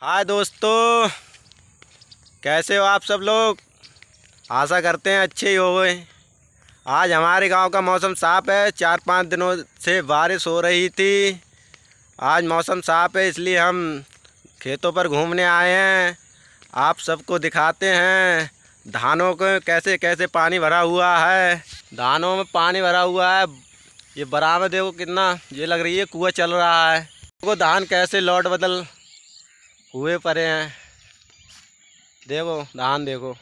हाय दोस्तों, कैसे हो आप सब लोग। आशा करते हैं अच्छे ही हो गए। आज हमारे गांव का मौसम साफ़ है। 4-5 दिनों से बारिश हो रही थी। आज मौसम साफ़ है, इसलिए हम खेतों पर घूमने आए हैं। आप सबको दिखाते हैं धानों को कैसे कैसे पानी भरा हुआ है। धानों में पानी भरा हुआ है। ये बराबर देखो कितना, ये लग रही है कुआं चल रहा है। देखो धान कैसे लौट बदल हुए पड़े हैं। देखो धान, देखो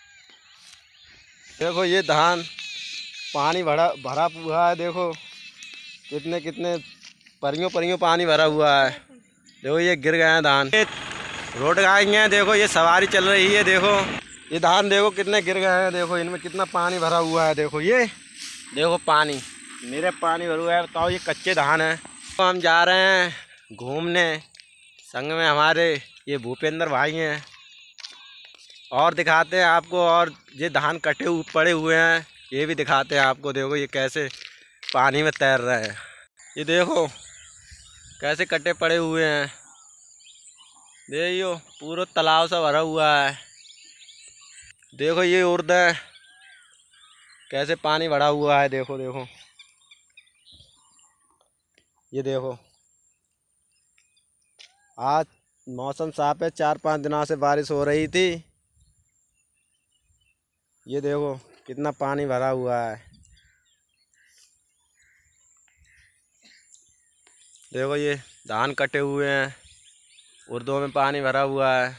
देखो ये धान पानी भरा भरा हुआ है। देखो कितने कितने परियों पानी भरा हुआ है। देखो ये गिर गए हैं धान, ये रोड गाएंगे हैं। देखो ये सवारी चल रही है। देखो ये धान देखो कितने गिर गए हैं। देखो इनमें कितना पानी भरा हुआ है। देखो ये देखो पानी, मेरे पानी भरा हुआ है। बताओ ये कच्चे धान है। तो हम जा रहे हैं घूमने, संग में हमारे ये भूपेंद्र भाई हैं। और दिखाते हैं आपको। और ये धान कटे पड़े हुए हैं, ये भी दिखाते हैं आपको। देखो ये कैसे पानी में तैर रहे हैं। ये देखो कैसे कटे पड़े हुए हैं। देखियो पूरा तालाब सा भरा हुआ है। देखो ये उर्द है, कैसे पानी भरा हुआ है। देखो देखो ये देखो। आज मौसम साफ है, 4-5 दिनों से बारिश हो रही थी। ये देखो कितना पानी भरा हुआ है। देखो ये धान कटे हुए हैं, उर्दों में पानी भरा हुआ है।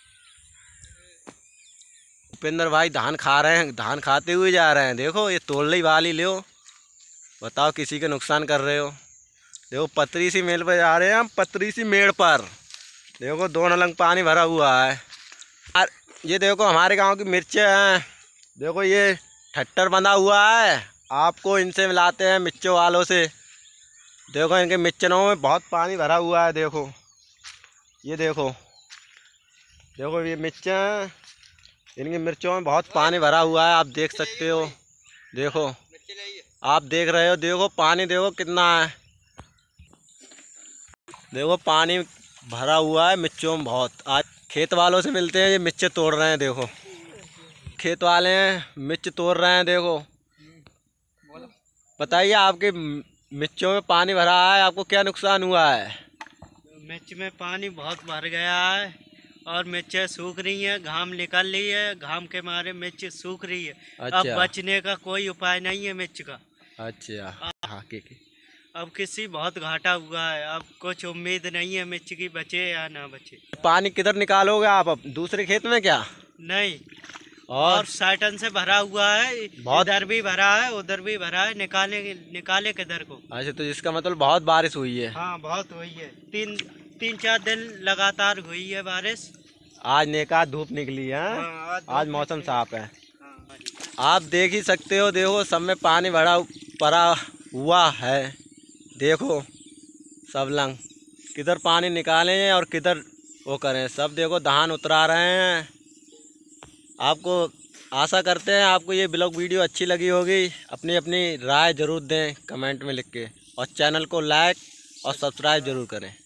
भूपेंद्र भाई धान खा रहे हैं, धान खाते हुए जा रहे हैं। देखो ये तोड़ने वाली लो, बताओ किसी के नुकसान कर रहे हो। देखो पतरी सी मेड़ पर जा रहे हैं हम, पतरी सी मेड़ पर। देखो दोनों लंग पानी भरा हुआ है। और ये देखो हमारे गांव की मिर्चें हैं। देखो ये ठट्टर बंधा हुआ है। आपको इनसे मिलाते हैं मिर्चों वालों से। देखो इनके मिर्चनों में बहुत पानी भरा हुआ है। देखो ये देखो, देखो ये मिर्चें हैं, इनकी मिर्चों में बहुत पानी भरा हुआ है। आप देख सकते हो। देखो आप देख रहे हो। देखो पानी देखो कितना है। देखो पानी भरा हुआ है मिर्चों में बहुत। आज खेत वालों से मिलते हैं, ये मिर्च तोड़ रहे हैं। देखो खेत वाले हैं, मिर्च तोड़ रहे हैं। देखो बताइए, आपके मिर्चों में पानी भरा है, आपको क्या नुकसान हुआ है। मिर्च में पानी बहुत भर गया है और मिर्चें सूख रही हैं, घाम निकल रही है। घाम के मारे मिर्च सूख रही है। अच्छा। अब बचने का कोई उपाय नहीं है मिर्च का। अच्छा हाँ अब किसी बहुत घाटा हुआ है। अब कुछ उम्मीद नहीं है मिर्च की, बचे या ना बचे। पानी किधर निकालोगे आप अब, दूसरे खेत में क्या। नहीं, और साइटन से भरा हुआ है, बहुत इधर भी भरा है उधर भी भरा है। निकाले किधर को। अच्छा, तो इसका मतलब बहुत बारिश हुई है। हाँ बहुत हुई है। 3-4 दिन लगातार हुई है बारिश। आज नेकात धूप निकली है। हाँ, आज मौसम साफ है। हाँ। आप देख ही सकते हो। देखो सब में पानी भरा पड़ा हुआ है। देखो सब लंग किधर पानी निकालें और किधर वो करें। सब देखो धान उतरा रहे हैं। आपको आशा करते हैं आपको ये ब्लॉग वीडियो अच्छी लगी होगी। अपनी अपनी राय ज़रूर दें कमेंट में लिख के, और चैनल को लाइक और सब्सक्राइब ज़रूर करें।